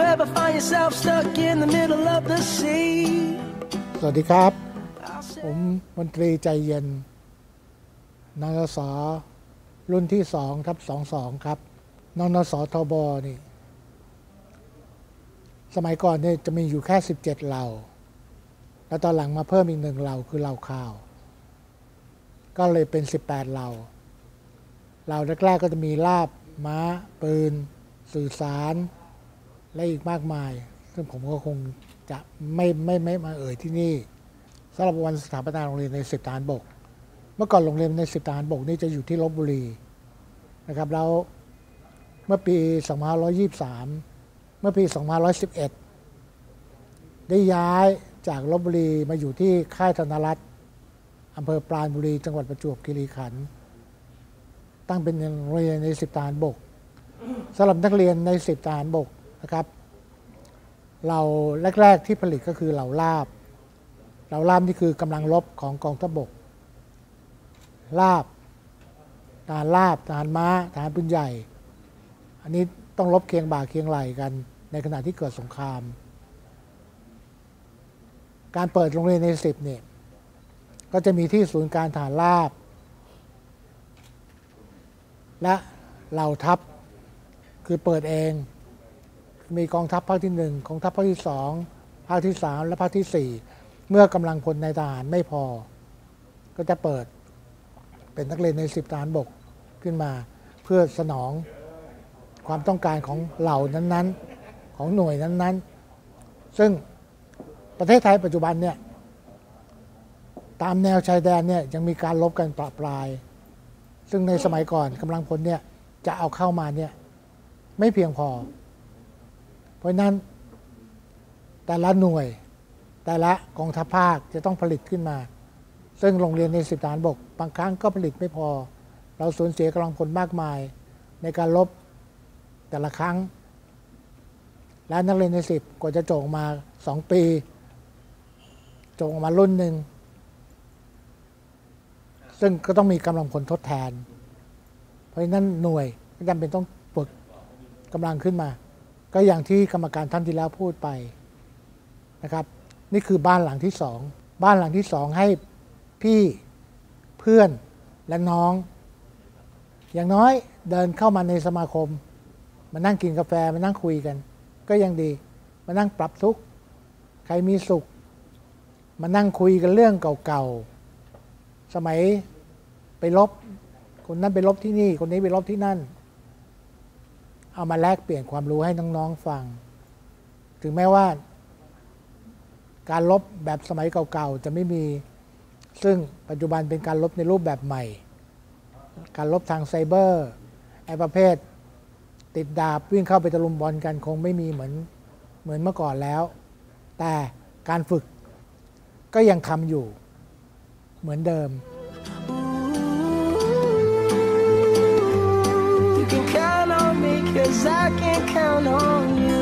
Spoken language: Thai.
ever find yourself stuck in the middle of the sea สวัสดีครับผมมนตรีใจเย็นนนสรุ่นที่2/22ครับนนสทบนี่สมัยก่อนเนี่ยจะมีอยู่แค่17เหล่าแล้วตอนหลังมาเพิ่มอีก1เหล่าคือเหล่าข่าวก็เลยเป็น18เหล่าแรกๆก็จะมีลาบม้าปืนสื่อสารและอีกมากมายซึ่งผมก็คงจะไม่มาเอ่ยที่นี่สำหรับวันสถาปนาโรงเรียนใน10ทหารบกเมื่อก่อนโรงเรียนใน10ทหารบกนี่จะอยู่ที่ลพบุรีนะครับแล้วเมื่อปี2523เมื่อปี2511ได้ย้ายจากลพบุรีมาอยู่ที่ค่ายธนรัตน์อำเภอปราณบุรีจังหวัดประจวบคีรีขันธ์ตั้งเป็นโรงเรียนใน10ทหารบกสำหรับนักเรียนใน10ทหารบกนะครับเราแรกๆที่ผลิตก็คือเหล่าลาบนี่คือกำลังรบของกองทัพบกทหารม้าทหารปืนใหญ่อันนี้ต้องรบเคียงบ่าเคียงไหล่กันในขณะที่เกิดสงครามการเปิดโรงเรียนใน10เนี่ยก็จะมีที่ศูนย์การทหารราบและเหล่าทัพคือเปิดเองมีกองทัพภาคที่1กองทัพภาคที่2ภาคที่3และภาคที่4เมื่อกำลังพลในทหารไม่พอก็จะเปิดเป็นนักเรียนใน10ทหารบกขึ้นมาเพื่อสนองความต้องการของเหล่านั้นๆของหน่วยนั้นๆซึ่งประเทศไทยปัจจุบันเนี่ยตามแนวชายแดนเนี่ยยังมีการรบกันปราปรายซึ่งในสมัยก่อนกำลังพลเนี่ยจะเอาเข้ามาเนี่ยไม่เพียงพอเพราะนั้นแต่ละหน่วยแต่ละกองทัพภาคจะต้องผลิตขึ้นมาซึ่งโรงเรียนใน10ทหารบกบางครั้งก็ผลิตไม่พอเราสูญเสียกำลังพลมากมายในการรบแต่ละครั้งและนักเรียนใน10กว่าจะจบมา2ปีจบมารุ่นหนึ่งซึ่งก็ต้องมีกำลังพลทดแทนเพราะฉะนั้นหน่วยก็จำเป็นต้องฝึกกำลังขึ้นมาก็อย่างที่กรรมการท่านที่แล้วพูดไปนะครับนี่คือบ้านหลังที่2บ้านหลังที่2ให้พี่เพื่อนและน้องอย่างน้อยเดินเข้ามาในสมาคมมานั่งกินกาแฟมานั่งคุยกันก็ยังดีมานั่งปรับทุกข์ใครมีสุขมานั่งคุยกันเรื่องเก่าๆสมัยไปรบคนนั้นไปรบที่นี่คนนี้ไปรบที่นั่นเอามาแลกเปลี่ยนความรู้ให้น้องๆฟังถึงแม้ว่าการรบแบบสมัยเก่าๆจะไม่มีซึ่งปัจจุบันเป็นการรบในรูปแบบใหม่การรบทางไซเบอร์ไอ้ประเภทติดดาบวิ่งเข้าไปตะลุมบอลกันคงไม่มีเหมือนเมื่อก่อนแล้วแต่การฝึกก็ยังทำอยู่เหมือนเดิม You can count on me 'cause I can count on you